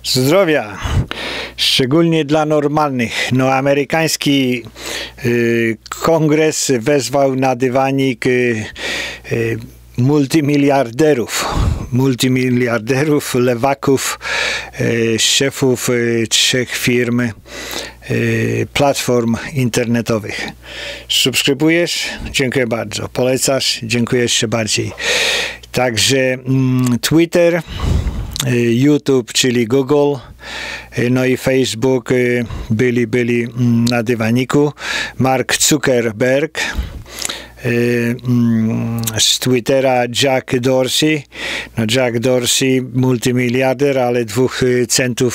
Zdrowia, szczególnie dla normalnych. No, amerykański kongres wezwał na dywanik multimiliarderów, lewaków, szefów 3 firm platform internetowych. Subskrybujesz? Dziękuję bardzo. Polecasz? Dziękuję jeszcze bardziej. Także Twitter, YouTube, czyli Google, no i Facebook byli na dywaniku. Mark Zuckerberg, z Twittera Jack Dorsey. No Jack Dorsey, multimiliarder, ale $20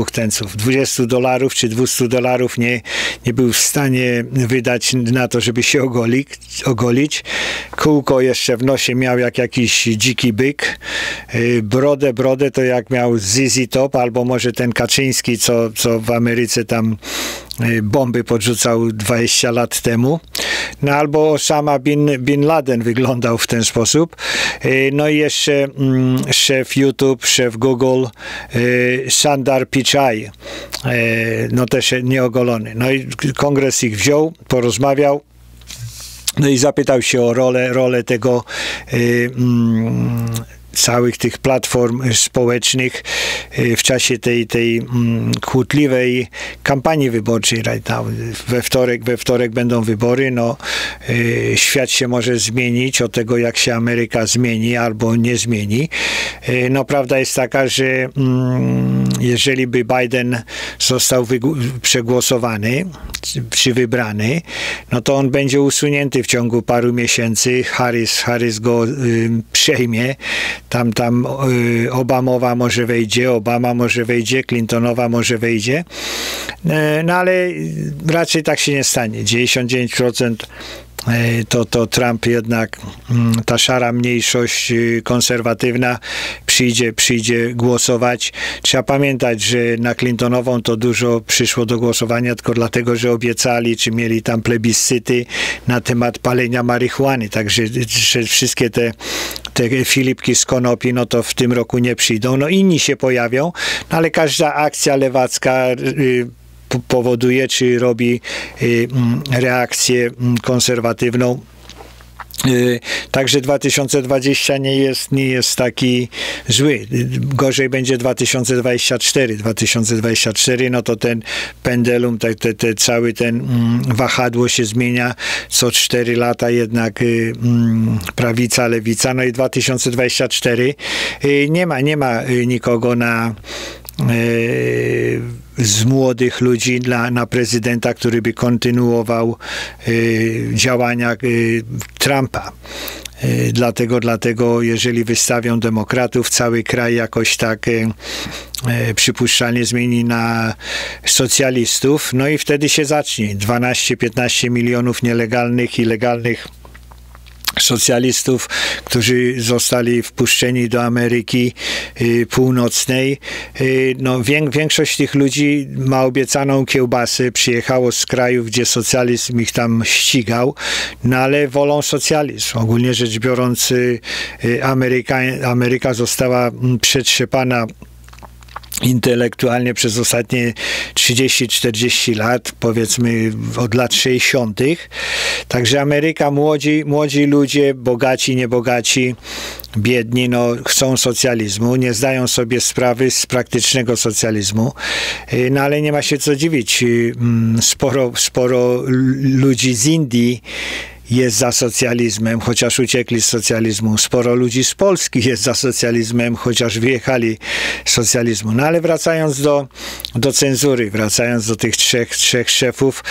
czy $200 nie był w stanie wydać na to, żeby się ogolić. Kółko jeszcze w nosie miał jak jakiś dziki byk. Brodę to jak miał ZZ Top, albo może ten Kaczyński, co w Ameryce tam bomby podrzucał 20 lat temu. No albo Osama Bin Laden wyglądał w ten sposób. No i jeszcze szef YouTube, szef Google, Sundar Pichai, no też nieogolony. No i kongres ich wziął, porozmawiał, no i zapytał się o rolę tego całych tych platform społecznych w czasie tej kłótliwej kampanii wyborczej right now. We wtorek będą wybory, no świat się może zmienić od tego, jak się Ameryka zmieni albo nie zmieni. No prawda jest taka, że jeżeli by Biden został przegłosowany czy wybrany, no to on będzie usunięty w ciągu paru miesięcy. Harris go przejmie. Tam Obamowa może wejdzie, Obama może wejdzie, Clintonowa może wejdzie. No ale raczej tak się nie stanie. 99% to Trump jednak, ta szara mniejszość konserwatywna przyjdzie głosować. Trzeba pamiętać, że na Clintonową to dużo przyszło do głosowania tylko dlatego, że obiecali, czy mieli tam plebiscyty na temat palenia marihuany. Także że wszystkie te Filipki z konopi, no to w tym roku nie przyjdą. No inni się pojawią, no ale każda akcja lewacka powoduje, czy robi reakcję konserwatywną. Także 2020 nie jest taki zły. Gorzej będzie 2024. 2024, no to ten pendulum, cały ten wahadło się zmienia co 4 lata jednak prawica, lewica. No i 2024 nie ma nikogo z młodych ludzi na prezydenta, który by kontynuował działania Trumpa. Dlatego jeżeli wystawią demokratów, cały kraj jakoś tak przypuszczalnie zmieni na socjalistów, no i wtedy się zacznie 12-15 milionów nielegalnych i legalnych socjalistów, którzy zostali wpuszczeni do Ameryki Północnej. No, większość tych ludzi ma obiecaną kiełbasę, przyjechało z krajów, gdzie socjalizm ich tam ścigał, no ale wolą socjalizm. Ogólnie rzecz biorąc, Ameryka została przetrzepana intelektualnie przez ostatnie 30-40 lat, powiedzmy od lat 60. Także Ameryka, młodzi ludzie, bogaci, niebogaci, biedni, no chcą socjalizmu, nie zdają sobie sprawy z praktycznego socjalizmu, no ale nie ma się co dziwić. Sporo ludzi z Indii jest za socjalizmem, chociaż uciekli z socjalizmu. Sporo ludzi z Polski jest za socjalizmem, chociaż wyjechali z socjalizmu. No ale wracając do cenzury, wracając do tych trzech szefów,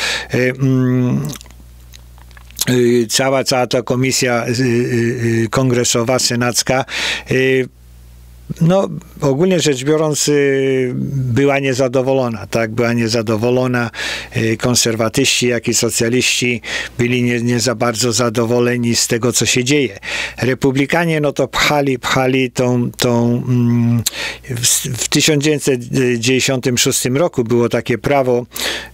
cała ta komisja kongresowa, senacka, no, ogólnie rzecz biorąc, była niezadowolona, tak? Była niezadowolona. Konserwatyści, jak i socjaliści byli nie za bardzo zadowoleni z tego, co się dzieje. Republikanie, no to pchali w 1996 roku było takie prawo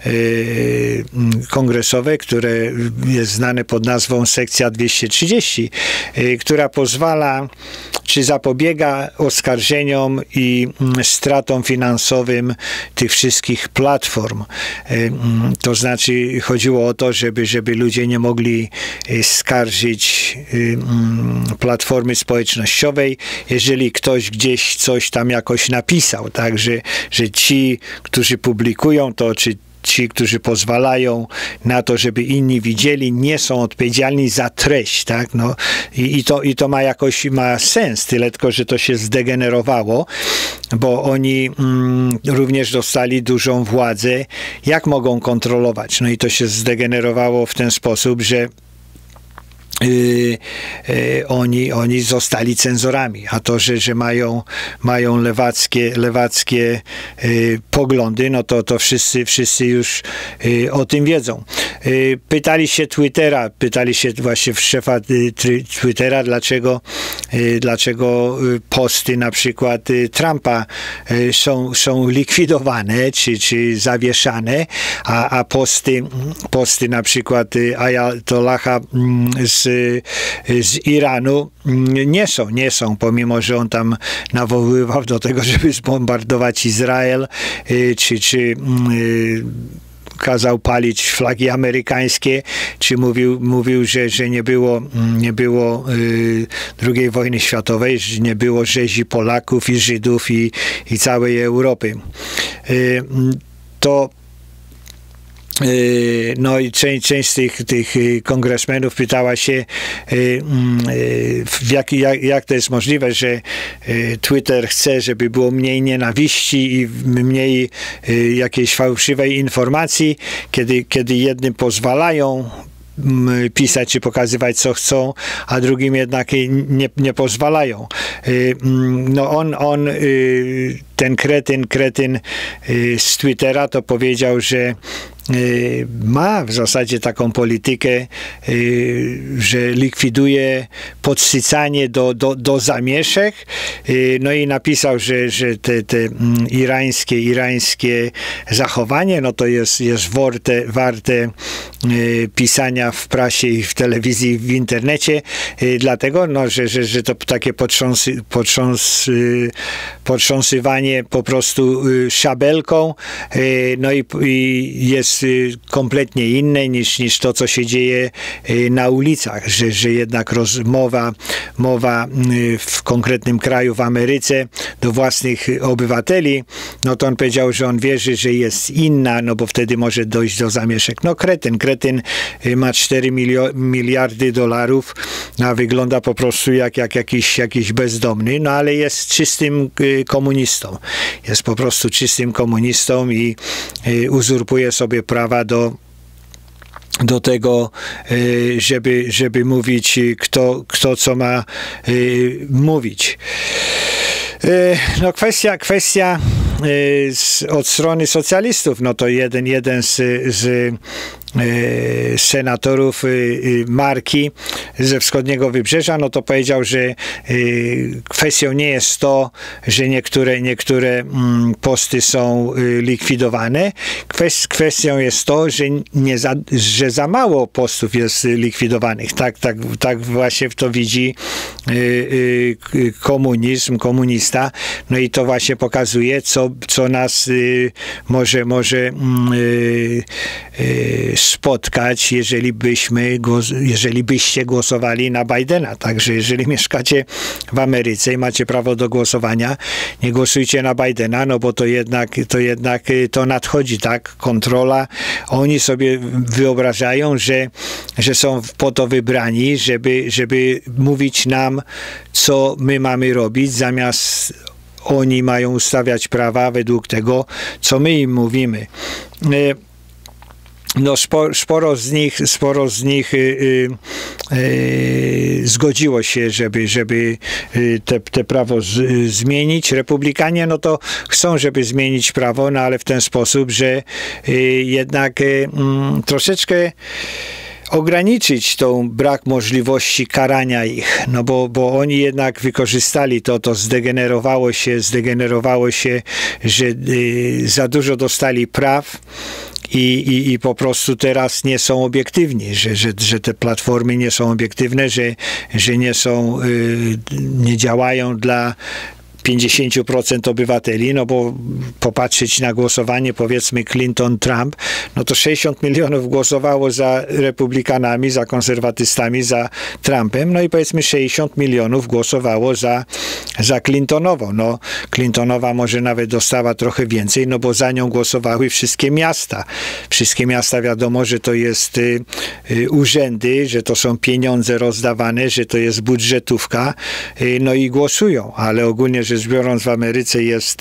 kongresowe, które jest znane pod nazwą sekcja 230, która pozwala, czy zapobiega oskarżeniu zaskarżeniom i stratom finansowym tych wszystkich platform. To znaczy chodziło o to, żeby ludzie nie mogli skarżyć platformy społecznościowej, jeżeli ktoś gdzieś coś tam jakoś napisał, tak, że ci, którzy publikują to, czy ci, którzy pozwalają na to, żeby inni widzieli, nie są odpowiedzialni za treść, tak? No, i to ma sens, tyle tylko, że to się zdegenerowało, bo oni również dostali dużą władzę, jak mogą kontrolować. No i to się zdegenerowało w ten sposób, że oni zostali cenzorami, a to, że mają lewackie poglądy, no to wszyscy już o tym wiedzą. Pytali się właśnie szefa Twittera, dlaczego posty na przykład Trumpa są likwidowane, czy zawieszane, a posty na przykład Ayatollaha z Iranu nie są, pomimo że on tam nawoływał do tego, żeby zbombardować Izrael, czy kazał palić flagi amerykańskie, czy mówił, że nie było II wojny światowej, że nie było rzezi Polaków i Żydów i całej Europy. No i część z tych kongresmenów pytała się, jak to jest możliwe, że Twitter chce, żeby było mniej nienawiści i mniej jakiejś fałszywej informacji, kiedy jednym pozwalają pisać czy pokazywać co chcą, a drugim jednak nie pozwalają. No ten kretyn z Twittera to powiedział, że ma w zasadzie taką politykę, że likwiduje podsycanie do zamieszek, no i napisał, że te irańskie zachowanie, no to jest warte pisania w prasie i w telewizji, w internecie, dlatego, no, że to takie potrząsywanie po prostu szabelką, no i jest kompletnie inne niż to, co się dzieje na ulicach, że jednak mowa w konkretnym kraju, w Ameryce, do własnych obywateli, no to on powiedział, że on wierzy, że jest inna, no bo wtedy może dojść do zamieszek. No kretyn ma 4 miliardy dolarów, a wygląda po prostu jak jakiś bezdomny, no ale jest czystym komunistą. Jest po prostu czystym komunistą i uzurpuje sobie prawa do tego, żeby mówić, kto co ma mówić. No kwestia od strony socjalistów, no to jeden z senatorów Marki ze wschodniego wybrzeża, no to powiedział, że kwestią nie jest to, że niektóre posty są likwidowane. Kwestią jest to, że za mało postów jest likwidowanych. Tak właśnie w to widzi komunista. No i to właśnie pokazuje, co nas może spotkać, jeżeli byście głosowali na Bidena. Także jeżeli mieszkacie w Ameryce i macie prawo do głosowania, nie głosujcie na Bidena, no bo to jednak to nadchodzi, tak? Kontrola. Oni sobie wyobrażają, że są po to wybrani, żeby mówić nam, co my mamy robić, zamiast oni mają ustawiać prawa według tego, co my im mówimy. No sporo z nich zgodziło się, żeby te prawo zmienić. Republikanie, no to chcą, żeby zmienić prawo, no ale w ten sposób, że jednak troszeczkę ograniczyć tą brak możliwości karania ich, no bo oni jednak wykorzystali to zdegenerowało się, że za dużo dostali praw i po prostu teraz nie są obiektywni, że te platformy nie są obiektywne, że nie działają dla 50% obywateli, no bo popatrzeć na głosowanie, powiedzmy Clinton-Trump, no to 60 milionów głosowało za republikanami, za konserwatystami, za Trumpem, no i powiedzmy 60 milionów głosowało za Clintonową. No Clintonowa może nawet dostała trochę więcej, no bo za nią głosowały wszystkie miasta. Wszystkie miasta, wiadomo, że to jest urzędy, że to są pieniądze rozdawane, że to jest budżetówka, no i głosują, ale ogólnie rzecz biorąc w Ameryce jest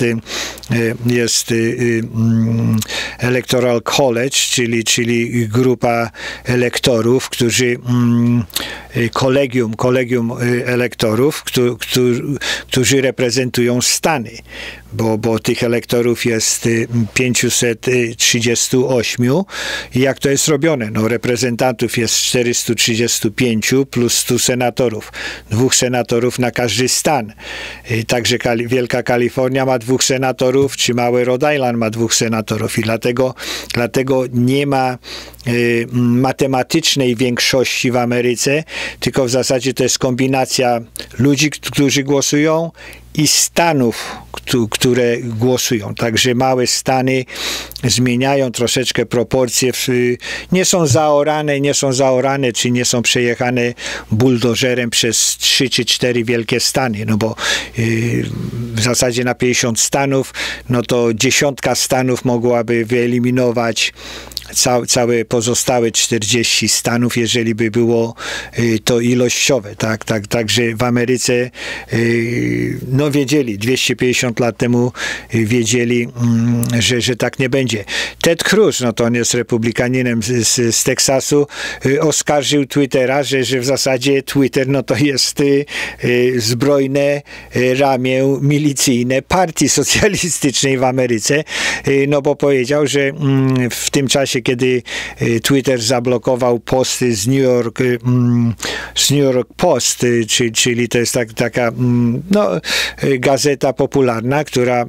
Electoral College, czyli grupa elektorów, którzy kolegium elektorów, którzy reprezentują Stany, bo tych elektorów jest 538 i jak to jest robione? No reprezentantów jest 435 plus 100 senatorów. 2 senatorów na każdy stan. Także Wielka Kalifornia ma 2 senatorów, czy mały Rhode Island ma 2 senatorów i dlatego nie ma matematycznej większości w Ameryce, tylko w zasadzie to jest kombinacja ludzi, którzy głosują i stanów, które głosują. Także małe stany zmieniają troszeczkę proporcje. Nie są zaorane, czy nie są przejechane buldożerem przez 3 czy 4 wielkie stany, no bo w zasadzie na 50 stanów, no to 10 stanów mogłaby wyeliminować całe pozostałe 40 stanów, jeżeli by było to ilościowe, tak? Także w Ameryce no wiedzieli, 250 lat temu wiedzieli, że tak nie będzie. Ted Cruz, no to on jest republikaninem z Teksasu, oskarżył Twittera, że w zasadzie Twitter, no to jest zbrojne ramię milicyjne partii socjalistycznej w Ameryce, no bo powiedział, że w tym czasie, kiedy Twitter zablokował posty z New York Post, czyli to jest taka gazeta popularna, która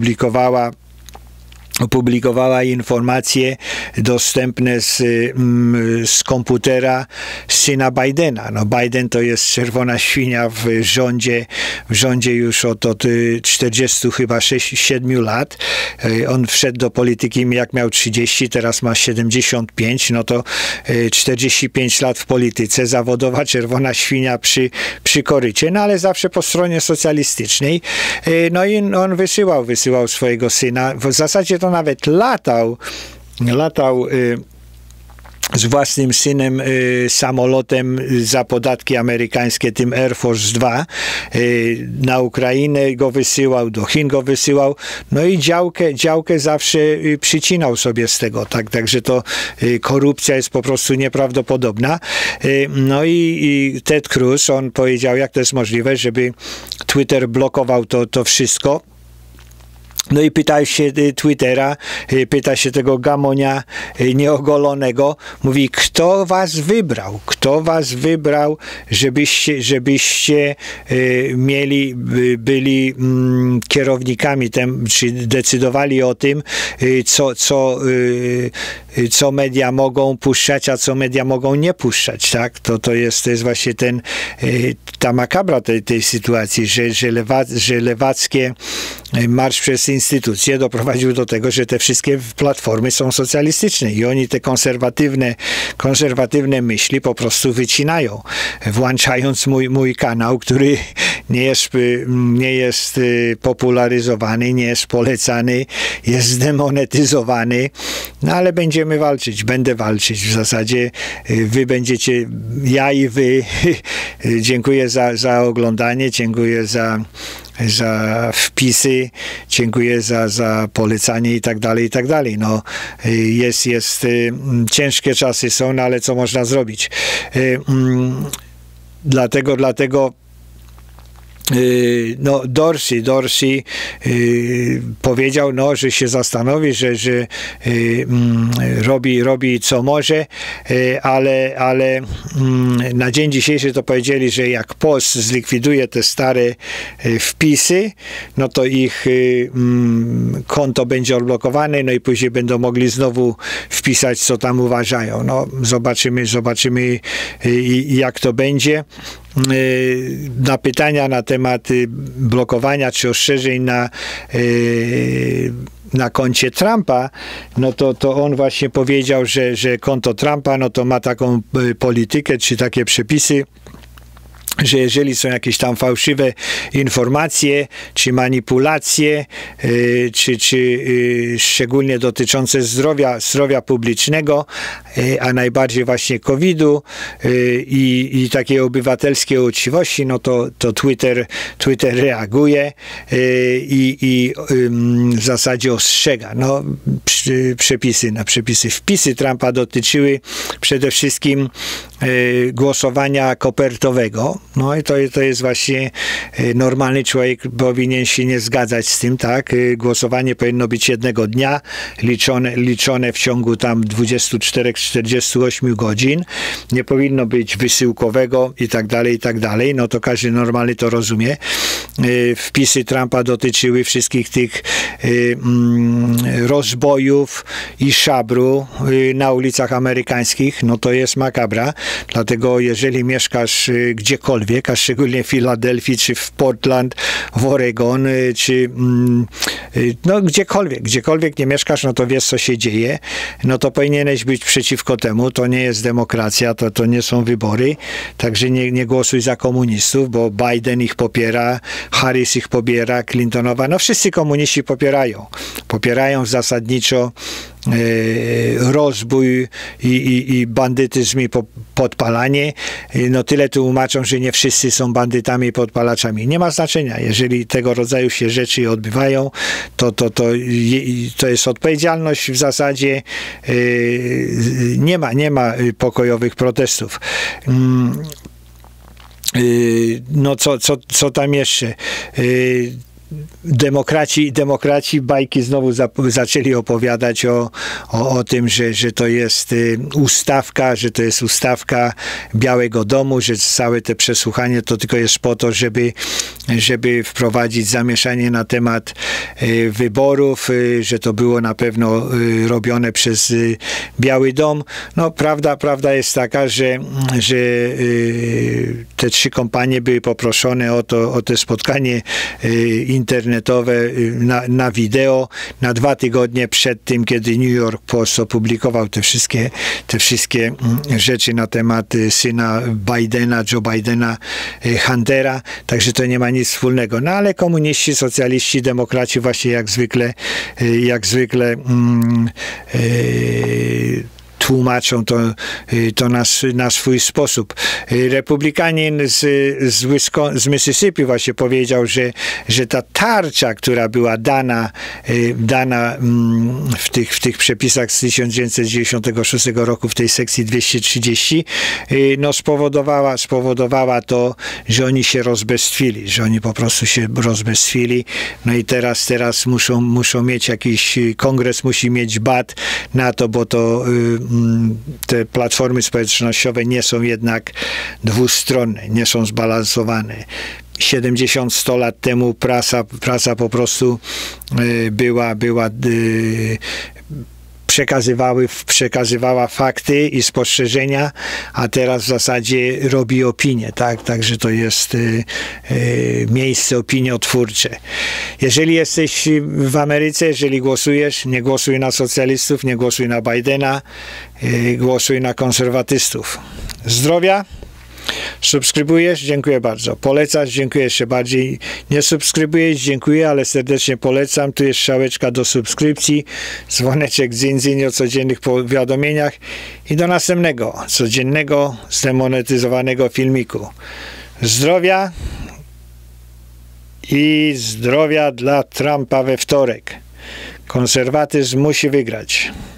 opublikowała informacje dostępne z komputera syna Bidena. No Biden to jest czerwona świnia w rządzie już od 40 chyba 7 lat. On wszedł do polityki jak miał 30, teraz ma 75, no to 45 lat w polityce, zawodowa czerwona świnia przy korycie, no ale zawsze po stronie socjalistycznej. No i on wysyłał swojego syna. W zasadzie to nawet latał z własnym synem samolotem za podatki amerykańskie, tym Air Force 2. Na Ukrainę go wysyłał, do Chin go wysyłał, no i działkę zawsze przycinał sobie z tego, tak? Także to korupcja jest po prostu nieprawdopodobna. No i Ted Cruz, on powiedział, jak to jest możliwe, żeby Twitter blokował to wszystko. No i pyta się Twittera, pyta się tego gamonia nieogolonego, mówi, kto was wybrał? Kto was wybrał, żebyście byli kierownikami, czy decydowali o tym, co media mogą puszczać, a co media mogą nie puszczać, tak? To jest właśnie ta makabra tej sytuacji, że lewackie marsz przez instytucje doprowadził do tego, że te wszystkie platformy są socjalistyczne i oni te konserwatywne myśli po prostu wycinają, włączając mój kanał, który nie jest popularyzowany, nie jest polecany, jest zdemonetyzowany, no ale będziemy walczyć, będę walczyć. W zasadzie wy będziecie, ja i wy. Dziękuję za oglądanie, dziękuję za wpisy, dziękuję za polecanie i tak dalej. No, ciężkie czasy są, no ale co można zrobić? Dlatego no Dorsey powiedział, no, że się zastanowi, że robi co może, ale na dzień dzisiejszy to powiedzieli, że jak Post zlikwiduje te stare wpisy, no to ich konto będzie odblokowane, no i później będą mogli znowu wpisać, co tam uważają. No zobaczymy jak to będzie. na pytania na temat blokowania czy ostrzeżeń na koncie Trumpa, no to on właśnie powiedział, że konto Trumpa, no to ma taką politykę, czy takie przepisy, że jeżeli są jakieś tam fałszywe informacje, czy manipulacje, czy szczególnie dotyczące zdrowia publicznego, a najbardziej właśnie COVID-u i takiej obywatelskiej uczciwości, no to Twitter reaguje i w zasadzie ostrzega. No, wpisy Trumpa dotyczyły przede wszystkim głosowania kopertowego. No i to jest właśnie normalny człowiek powinien się nie zgadzać z tym, tak? Głosowanie powinno być jednego dnia, liczone w ciągu tam 24-48 godzin. Nie powinno być wysyłkowego i tak dalej. No to każdy normalny to rozumie. Wpisy Trumpa dotyczyły wszystkich tych rozbojów i szabru na ulicach amerykańskich. No to jest makabra. Dlatego jeżeli mieszkasz gdziekolwiek, a szczególnie w Filadelfii, czy w Portland, w Oregon, czy no gdziekolwiek nie mieszkasz, no to wiesz, co się dzieje. No to powinieneś być przeciwko temu. To nie jest demokracja, to nie są wybory. Także nie głosuj za komunistów, bo Biden ich popiera, Harris ich popiera, Clintonowa, no wszyscy komuniści popierają zasadniczo rozbój i bandytyzm i podpalanie. No tyle tłumaczą, że nie wszyscy są bandytami i podpalaczami. Nie ma znaczenia. Jeżeli tego rodzaju się rzeczy odbywają, to jest odpowiedzialność w zasadzie. Nie ma pokojowych protestów. No co tam jeszcze? Demokraci bajki znowu zaczęli opowiadać o tym, że to jest ustawka Białego Domu, że całe te przesłuchanie to tylko jest po to, żeby wprowadzić zamieszanie na temat wyborów, że to było na pewno robione przez Biały Dom. No prawda jest taka, że te 3 kompanie były poproszone o to spotkanie internetowe na wideo na 2 tygodnie przed tym, kiedy New York Post opublikował te wszystkie rzeczy na temat syna Bidena, Joe Bidena, Huntera, także to nie ma nic wspólnego. No ale komuniści, socjaliści, demokraci właśnie jak zwykle tłumaczą to na swój sposób. Republikanin z Mississippi właśnie powiedział, że ta tarcza, która była dana w tych przepisach z 1996 roku w tej sekcji 230, no spowodowała to, że oni się rozbestwili, że oni po prostu się rozbestwili. No i teraz muszą mieć jakiś, kongres musi mieć bat na to, bo to te platformy społecznościowe nie są jednak dwustronne, nie są zbalansowane. 70-100 lat temu prasa po prostu była przekazywała fakty i spostrzeżenia, a teraz w zasadzie robi opinię, tak? Także to jest miejsce opiniotwórcze. Jeżeli jesteś w Ameryce, jeżeli głosujesz, nie głosuj na socjalistów, nie głosuj na Bidena, głosuj na konserwatystów. Zdrowia! Subskrybujesz? Dziękuję bardzo. Polecasz? Dziękuję jeszcze bardziej. Nie subskrybujesz? Dziękuję, ale serdecznie polecam. Tu jest strzałeczka do subskrypcji, dzwoneczek dzyń o codziennych powiadomieniach i do następnego, codziennego, zdemonetyzowanego filmiku. Zdrowia i zdrowia dla Trumpa we wtorek. Konserwatyzm musi wygrać.